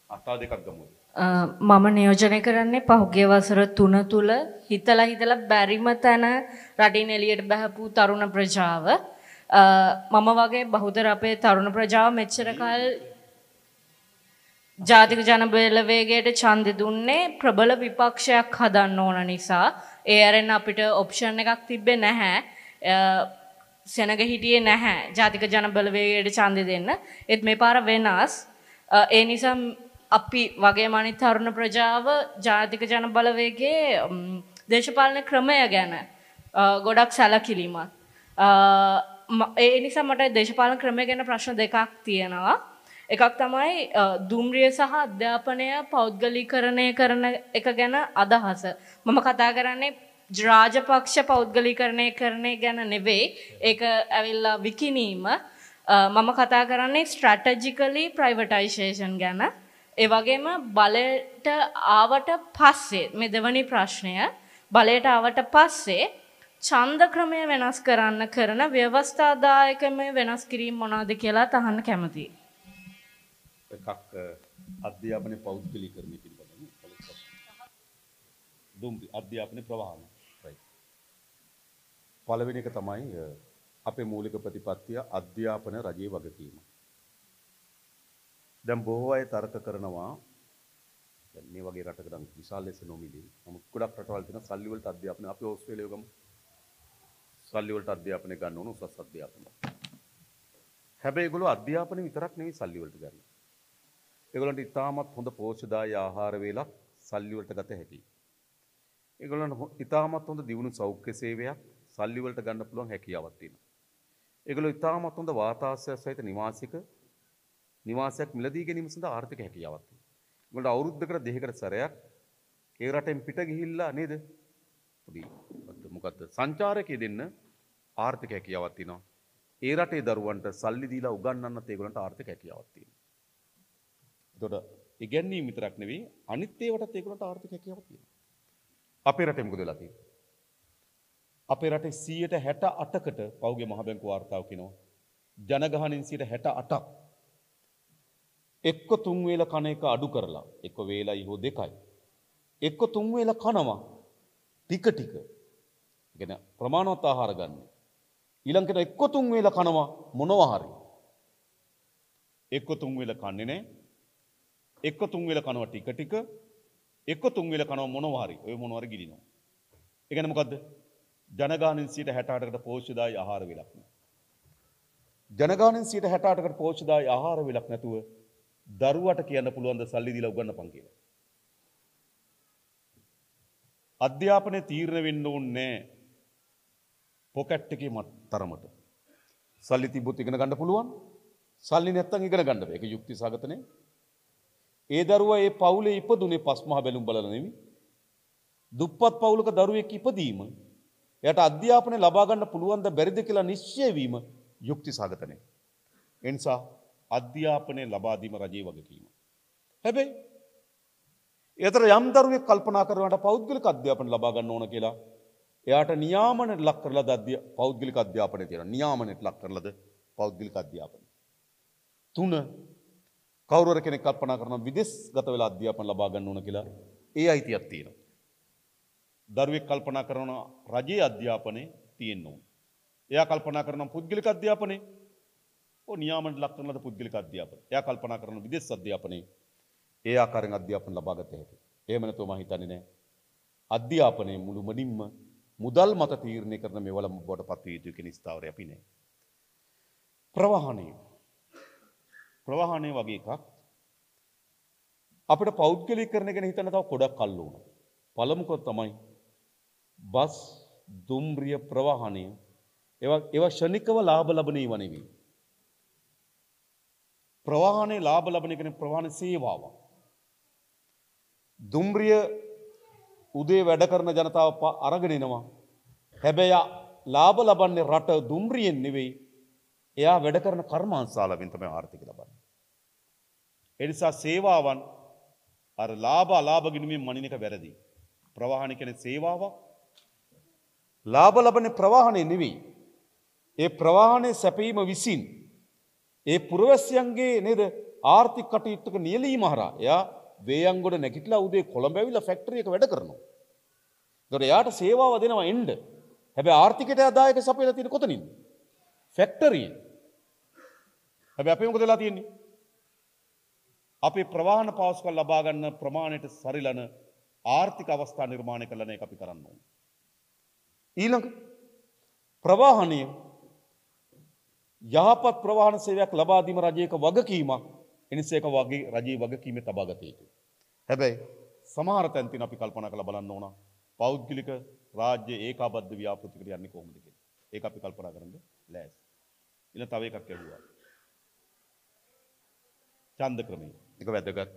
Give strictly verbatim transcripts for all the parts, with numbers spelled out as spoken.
අතා දෙකක් ගමු. මම නියෝජනය කරන්නේ පහුගිය වසර තුන තුල හිතලා හිතලා බැරිම තැන රටින් එළියට බහපු තරුණ ප්‍රජාව මම වගේ බහුතර අපේ තරුණ ප්‍රජාව මෙච්චර කල් ජාතික ජනබලවේගයට ඡන්දෙ දුන්නේ ප්‍රබල විපක්ෂයක් හදන්න ඕන නිසා ඒ අරෙන් අපිට ඔප්ෂන් එකක් තිබ්බේ නැහැ. සෙනග හිටියේ නැහැ ජාතික ජනබලවේගයට ඡන්දෙ දෙන්න. ඒත් මේ පාර වෙනස්. ඒ නිසා අපි වගේ අනිත් තරුණ ප්‍රජාව ජාතික ජනබලවේගයේ දේශපාලන ක්‍රමය ගැන ගොඩක් සැලකිලිමත්. ඒ නිසා මට දේශපාලන ක්‍රමය ගැන ප්‍රශ්න දෙකක් තියෙනවා. එකක් තමයි දුම්රිය සහ අධ්‍යාපනය පෞද්ගලීකරණය කරන එක ගැන අදහස. මම කතා කරන්නේ රාජපක්ෂ පෞද්ගලීකරණය කරන ගැන නෙවෙයි. ඒක ඇවිල්ලා විකිණීම. මම කතා කරන්නේ ස්ට්‍රැටජිකලි ප්‍රයිවටයිසේෂන් ගැන. ඒ වගේම බලයට ආවට පස්සේ මේ දෙවනි ප්‍රශ්නය බලයට ආවට පස්සේ ඡන්ද ක්‍රමය වෙනස් කරන්න කරන ව්‍යවස්ථාදායකම වෙනස් කිරීම මොනවද කියලා අහන්න කැමතියි. එකක් අධ්‍යාපනයේ පෞද්ගලීකරණය පිළිබඳව දුම්රි අධ්‍යාපනයේ ප්‍රවාහන. right. පළවෙනි එක තමයි අපේ මූලික ප්‍රතිපත්තිය අධ්‍යාපන රජයේ වගකීම. දැන් බොහෝ අය තර්ක කරනවා දැන් මේ වගේ රටක නම් විශාල ලෙස නොමිලේ. නමුත් ගොඩක් රටවල් තියෙන සල්ලි වලට අධ්‍යාපනය අපි ඕස්ට්‍රේලියාව ගමු. සල්ලි වලට අධ්‍යාපනය ගන්න ඕන උසස් අධ්‍යාපනය. හැබැයි ඒගොල්ලෝ අධ්‍යාපනය විතරක් නෙවෙයි සල්ලි වලට ගන්න. ඒගොල්ලන්ට ඉතාමත් හොඳ පෝෂ්‍යදායී ආහාර වේලක් සල්ලි වලට ගත හැකියි. ඒගොල්ලන්ට ඉතාමත් හොඳ දියුණු සෞඛ්‍ය සේවයක් සල්ලි වලට ගන්න පුළුවන් හැකියාවක් තියෙනවා. ඒගොල්ලෝ ඉතාමත් හොඳ වාතාශ්‍රය සහිත නිවාසික නිවාසයක් මිලදී ගැනීම සඳහා ආර්ථික හැකියාවක් තියෙනවා. ඒගොල්ලෝ අවුරුද්දකට දෙකකට සැරයක් ඒ රටෙන් පිට ගිහිල්ලා නේද? පොඩි මොකද්ද සංචාරකයේ දෙන්න ආර්ථික හැකියාවක් තියෙනවා. ඒ රටේ දරුවන්ට සල්ලි දීලා උගන්වන්නත් ඒගොල්ලන්ට ආර්ථික හැකියාවක් තියෙනවා. එතකොට ඉගැන්වීම විතරක් නෙවෙයි අනිත් ඒවාටත් ඒගොල්ලන්ට ආර්ථික හැකියාවක් තියෙනවා. අපේ රටේ මොකද වෙලා තියෙන්නේ? අපේ රටේ සියයට හැට අටකට පෞගේ මහ බැංකු වාර්තාව කියනවා ජනගහනයෙන් සියයට හැට අටක් එක්ක තුන් වේල කන එක අඩු කරලා එක්ක වේලයි හෝ දෙකයි එක්ක තුන් වේල කනවා ටික ටික. කියන ප්‍රමාණවත් ආහාර ගන්න. ඊළඟට එක්ක තුන් වේල කනවා මොනවා හරි. එක්ක තුන් වේල කන්නේ නැහැ. එක්ක තුන් වේල කනවා ටික ටික. එක්ක තුන් වේල කනවා මොනවා හරි. ඔය මොනවා හරි ගිලිනවා. ඒ කියන්නේ මොකද්ද? ජනගහනයෙන් සියයට හැට අටකට පෝෂ්‍යදායී ආහාර වේලක් නැහැ. ජනගහනයෙන් සියයට හැට අටකට පෝෂ්‍යදායී ආහාර වේලක් නැතුව දරුවට කියන්න පුළුවන් ද සල්ලි දීලා උගන්නපන් කියලා. අධ්‍යාපනයේ තීරණය වෙන්න ඕනේ පොකට් එකේ තරමට. සල්ලි තිබ්බොත් ඉගෙන ගන්න පුළුවන්. සල්ලි නැත්තම් ඉගෙන ගන්න බෑ. ඒක යුක්ති සහගතනේ. ඒ දරුවා ඒ පවුලේ ඉපදුනේ පස්මහ බැලුම් බලලා නෙමෙයි. දුප්පත් පවුලක දරුවෙක් ඉපදීම එයාට අධ්‍යාපනය ලබා ගන්න පුළුවන් ද බැරිද කියලා නිශ්චය වීම යුක්ති සහගතනේ. ඒ නිසා අධ්‍යාපනය ලබා දීම රජයේ වගකීම. හැබැයි ඒතර යම් දරුවෙක් කල්පනා කරනවාට පෞද්ගලික අධ්‍යාපනය ලබා ගන්න ඕන කියලා එයාට නියාමනයට ලක් කරලාද පෞද්ගලික අධ්‍යාපනය තියෙනවා. නියාමනයට ලක් කරලාද පෞද්ගලික අධ්‍යාපනය. තුන කවුරු හරි කෙනෙක් කල්පනා කරනවා විදේශගත වෙලා අධ්‍යාපනය ලබා ගන්න ඕන කියලා ඒ අයිතියක් තියෙනවා. දරුවෙක් කල්පනා කරනවා රජයේ අධ්‍යාපනය තියෙන්න ඕන. එයා කල්පනා කරනවා පුද්ගලික අධ්‍යාපනය ඔය නියාමනයට ලක් කරනලද පුද්ගලික අධ්‍යාපනය. එයා කල්පනා කරන විදේශ අධ්‍යාපනයේ ඒ ආකාරයෙන් අධ්‍යාපන ලබා ගත හැකියි. එහෙම නැතුව මම හිතන්නේ නැහැ. අධ්‍යාපනයේ මුළුමනින්ම මුදල් මත තීරණය කරන මේවල බවට පත් විය යුතු කෙනෙක් ස්ථාවරය අපි නැහැ. ප්‍රවාහණය. ප්‍රවාහණය වගේ එකක් අපිට පෞද්ගලීකරණය ගැන හිතන්න තව ගොඩක් කල් වුණා. පළමුක තමයි බස් දුම්රිය ප්‍රවාහණය. ඒවා ඒවා ෂණිකව ලාභ ලබන ඒවා නෙවෙයි. ප්‍රවාහනේ ලාභ ලබන එක ප්‍රවාහන සේවාවක්. දුම්රිය උදේ වැඩ කරන ජනතාව අරගෙන එනවා. හැබැයි ලාභ ලබන්නේ රට දුම්රියෙන් නෙවෙයි. එයා වැඩ කරන කර්මාන්තශාලාවෙන් තමයි ආර්ථික ලබන්නේ. ඒ නිසා සේවාවන් අර ලාභ අලාභ ගිණුමින් මනින එක වැරදි. ප්‍රවාහන කියන්නේ සේවාවක්. ලාභ ලබන්නේ ප්‍රවාහනේ නෙවෙයි. ඒ ප්‍රවාහනේ සැපීම විසින් ඒ පුරවැසියන්ගේ නේද ආර්ථික කටයුත්තක නියැලීම හරහා එයා වේයන්ගොඩ නැගිටලා උදේ කොළඹ ඇවිල්ලා ෆැක්ටරි එක වැඩ කරනවා. ඒතකොට එයාට සේවාව දෙනවා එන්න. හැබැයි ආර්ථිකයට ආදායක සපයලා තියෙන්නේ කොතනින්ද? ෆැක්ටරියෙන්. හැබැයි අපි මොකද වෙලා තියෙන්නේ? අපේ ප්‍රවාහන පාසුකම් ලබා ගන්න ප්‍රමාණයට සරිලන ආර්ථික අවස්ථා නිර්මාණය කළන එක අපි කරන්න ඕනේ. ඊළඟ ප්‍රවාහනය යහපත් ප්‍රවාහන සේවයක් ලබා දීම රජයක වගකීමක්. එනිසා ඒක වගේ රජයේ වගකීමේ තබා ගත යුතුයි. හැබැයි සමහර තැන් තියෙන අපි කල්පනා කරලා බලන්න ඕන පෞද්ගලික රාජ්‍ය ඒකාබද්ධ ව්‍යාපෘතිකට යන්නේ කොහොමද කියලා. ඒක අපි කල්පනා කරන්න ලෑස්ති. ඊළඟ තව එකක් ඇහුවා. ඡන්ද ක්‍රමය. ඒක වැදගත්.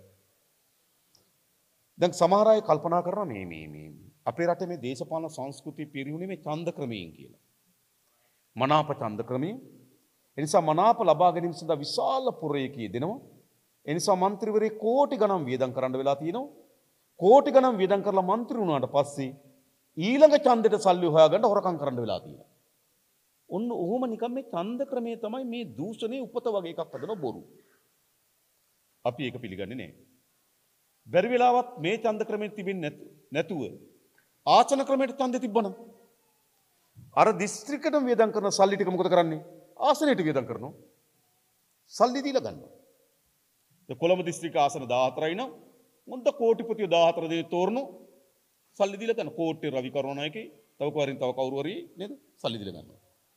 දැන් සමහර අය කල්පනා කරනවා මේ මේ මේ අපේ රටේ මේ දේශපාලන සංස්කෘතිය පිරිහුනේ මේ ඡන්ද ක්‍රමයෙන් කියලා. මනාප ඡන්ද ක්‍රමයෙන්. ඒ නිසා මනාප ලබා ගැනීම සඳහා විශාල පුරයක යෙදෙනවා. ඒ නිසා മന്ത്രിවරේ කෝටි ගණන් වියදම් කරන්න වෙලා තියෙනවා. කෝටි ගණන් වියදම් කරලා മന്ത്രി වුණාට පස්සේ ඊළඟ ඡන්දෙට සල්ලි හොයාගන්න හොරකම් කරන්න වෙලා තියෙනවා. ඔන්න ඔහොම නිකන් මේ ඡන්ද ක්‍රමය තමයි මේ දූෂණයේ උපත වගේ එකක් හදන බොරු. අපි ඒක පිළිගන්නේ නැහැ. බැරි වෙලාවත් මේ ඡන්ද ක්‍රමෙත් තිබෙන්නේ නැතුව ආසන ක්‍රමයට ඡන්දෙ තිබ්බනම් අර දිස්ත්‍රික්කයටම වියදම් කරන සල්ලි ටික මොකද කරන්නේ? ආසනයට වියදම් කරනවා. සල්ලි දීලා ගන්නවා. ඒ කොළඹ දිස්ත්‍රික්ක ආසන දාහතරයි නම් මොන්ද කෝටිපතිය දාහතර දෙනෙක් තෝරනවා. සල්ලි දීලා ගන්න. කෝට්ටේ රවි කරුණායකේ තව කවරින් තව කවුරු හරි නේද? සල්ලි දීලා ගන්නවා.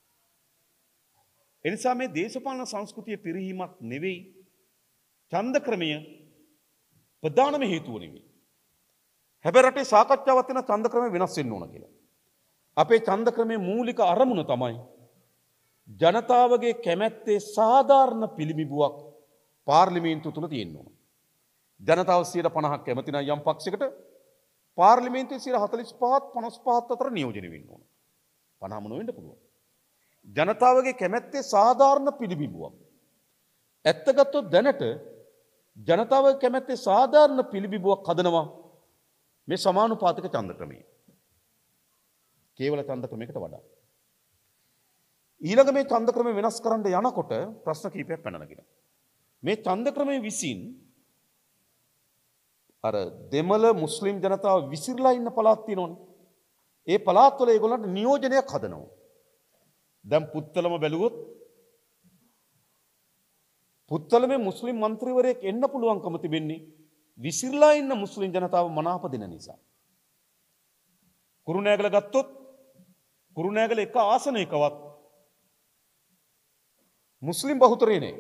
ඒ නිසා මේ දේශපාලන සංස්කෘතිය පිරිහීමක් නෙවෙයි ඡන්ද ක්‍රමය ප්‍රධානම හේතුව නෙවෙයි. හැබැයි රටේ සාකච්ඡාවක් වෙන ඡන්ද ක්‍රමය වෙනස් වෙන්න ඕන කියලා. අපේ ඡන්ද ක්‍රමයේ මූලික අරමුණ තමයි ජනතාවගේ කැමැත්තේ සාධාරණ පිළිඹුවක් පාර්ලිමේන්තුව තුල තියෙන්න ඕන. ජනතාව සියයට පනහක් කැමති නම් යම් පක්ෂයකට පාර්ලිමේන්තුවේ සියයට හතළිස් පහක් පනස් පහක් අතර නියෝජනය වෙන්න ඕන. පනහම නොවෙන්න පුළුවන්. ජනතාවගේ කැමැත්තේ සාධාරණ පිළිඹුවක්. ඇත්ත ගත්තොත් දැනට ජනතාවගේ කැමැත්තේ සාධාරණ පිළිඹුවක් හදනවා මේ සමානුපාතික ඡන්ද ක්‍රමය. කේවල ඡන්ද ක්‍රමයකට වඩා. ඊළඟ මේ ඡන්ද ක්‍රමය වෙනස් කරන්න යනකොට ප්‍රශ්න කීපයක් පැනනගිනවා. මේ ඡන්ද ක්‍රමය විසින් අර දෙමළ මුස්ලිම් ජනතාව විසිරලා ඉන්න පළාත් තියෙනවනේ. ඒ පළාත්වල ඒගොල්ලන්ට නියෝජනයක් හදනවා. දැන් පුත්තලම බැලුවොත් පුත්තලමේ මුස්ලිම් മന്ത്രിවරයෙක් එන්න පුළුවන්කම තිබෙන්නේ විසිරලා ඉන්න මුස්ලිම් ජනතාව මනාප දෙන නිසා. කුරුණෑගල ගත්තොත් කුරුණෑගල එක ආසනයකවත් මුස්ලිම් බහුතරය නෑ.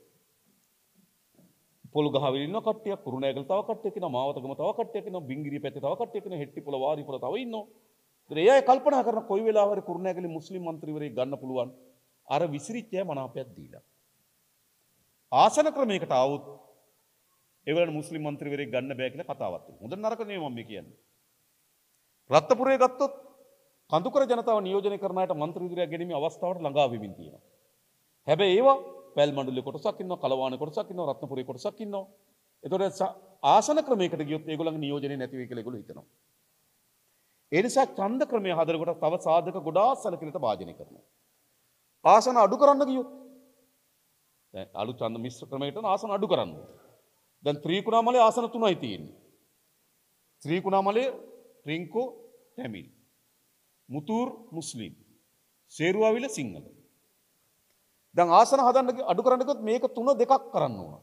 පොල්ගහවෙල ඉන්න කට්ටියක්, කුරුණෑගල තව කට්ටියක් ඉන්නවා, මාවතගම තව කට්ටියක් ඉන්නවා, බිංගිරිය පැත්තේ තව කට්ටියක් ඉන්නවා, හෙට්ටිපොළ වාරිපොළ තව ඉන්නවා. ඒතර ඒ අය කල්පනා කරන කොයි වෙලාව හරි කුරුණෑගලේ මුස්ලිම් മന്ത്രിවරයෙක් ගන්න පුළුවන් අර විසිරිච්ච අය මනාපයක් දීලා. ආසන ක්‍රමයකට આવුත් ඒවලට මුස්ලිම් മന്ത്രിවරයෙක් ගන්න බෑ කියලා කතාවක් තියෙනවා. හොඳ නරක නෙමෙයි මම මේ කියන්නේ. රත්නපුරේ ගත්තොත් කඳුකර ජනතාව නියෝජනය කරන අයට മന്ത്രിවරයෙක් ගැනීමේ අවස්ථාවට ළඟා වෙමින් තියෙනවා. හැබැයි ඒවා පැල් මණ්ඩලයේ කොටසක් ඉන්නවා, කලවානේ කොටසක් ඉන්නවා, රත්නපුරේ කොටසක් ඉන්නවා. ඒතකොට ආසන ක්‍රමයකට ගියොත් ඒගොල්ලන්ගේ නියෝජනය නැති වෙයි කියලා ඒගොල්ලෝ හිතනවා. ඒ නිසා ඡන්ද ක්‍රමය හදනකොට තව සාධක ගොඩාක් සැලකිලිට භාජනය කරනවා. ආසන අඩු කරන්න ගියොත් දැන් අලු ඡන්ද මිශ්‍ර ක්‍රමයකට ආසන අඩු කරන්න. දැන් ත්‍රිකුණාමලේ ආසන තුනයි තියෙන්නේ. ත්‍රිකුණාමලේ රින්කෝ තැමිල්, මුතූර් මුස්ලිම්, සේරුවාවිල සිංහල. දැන් ආසන හදන්න අඩු කරන්න ගියොත් මේක තුන දෙකක් කරන්න ඕන.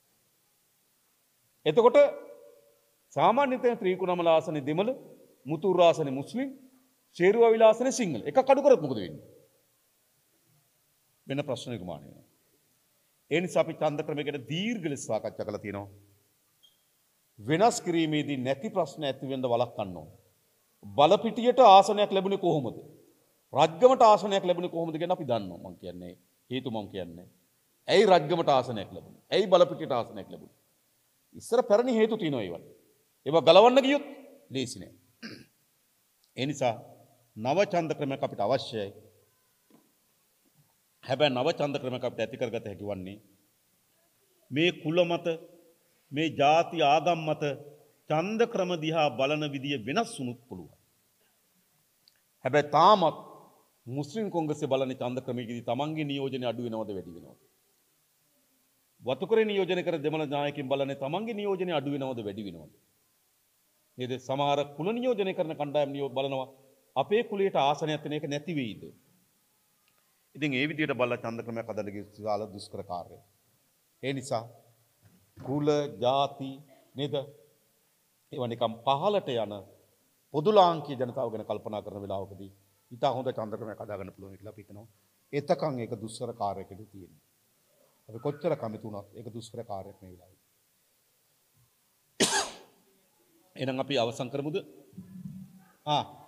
එතකොට සාමාන්‍යයෙන් ත්‍රිකුණාමල ආසනේ දෙමළ, මුතූර් ආසනේ මුස්ලිම්, සේරුවාවිල ආසනේ සිංහල. එකක් අඩු කරොත් මොකද වෙන්නේ? වෙන ප්‍රශ්න නිර්මාණය වෙනවා. ඒ නිසා අපි ඡන්ද ක්‍රමයකට දීර්ඝ ලෙස සාකච්ඡා කරලා තියෙනවා. වෙනස් කිරීමේදී නැති ප්‍රශ්න ඇති වෙන්න වළක්වන්න ඕන. බලපිටියට ආසනයක් ලැබුණේ කොහොමද? රජගමට ආසනයක් ලැබුණේ කොහොමද කියන අපි දන්නවා. මම කියන්නේ හේතු මම කියන්නේ. ඇයි රජගමට ආසනයක් ලැබුණේ? ඇයි බලපිටියට ආසනයක් ලැබුණේ? ඉස්සර පැරණි හේතු තියෙනවා ඒවට. ඒවා ගලවන්න ගියොත් ලේසි නෑ. ඒ නිසා නව ඡන්ද ක්‍රමයක් අපිට අවශ්‍යයි. හැබැයි නව ඡන්ද ක්‍රමයක් අපිට ඇති කරගත හැකි වන්නේ මේ කුල මත, මේ ಜಾති ආගම් මත ඡන්ද ක්‍රම දිහා බලන විදිය වෙනස් වුණොත් පුළුවන්. හැබැයි තාමත් මුස්ලිම් කොංග්‍රසය බලන්නේ ඡන්ද ක්‍රමයකදී තමන්ගේ නියෝජනය අඩු වෙනවද වැඩි වෙනවද? වතුකරේ නියෝජනය කර දෙමළ නායකයින් බලන්නේ තමන්ගේ නියෝජනය අඩු වෙනවද වැඩි වෙනවද? නේද? සමහර කුල නියෝජනය කරන කණ්ඩායම් නියෝ බලනවා අපේ කුලයට ආසනයක් තියෙන එක නැති වෙයිද? ඉතින් ඒ විදිහට බලලා ඡන්ද ක්‍රමයක් හදන්න විශාල දුෂ්කර කාර්යයක්. ඒ නිසා කුල, ಜಾති නේද? ඒවා නිකම් පහලට යන පොදු ලාංකීය ජනතාව ගැන කල්පනා කරන වෙලාවකදී ඉතා හොඳ ඡන්ද ක්‍රමයක් හදාගන්න පුළුවන් කියලා අපි හිතනවා. එතකන් ඒක දුෂ්කර කාර්යයකද තියෙන්නේ. අපි කොච්චර කැමති වුණත් ඒක දුෂ්කර කාර්යයක් මේ වෙලාවේ. එහෙනම් අපි අවසන් කරමුද? ආ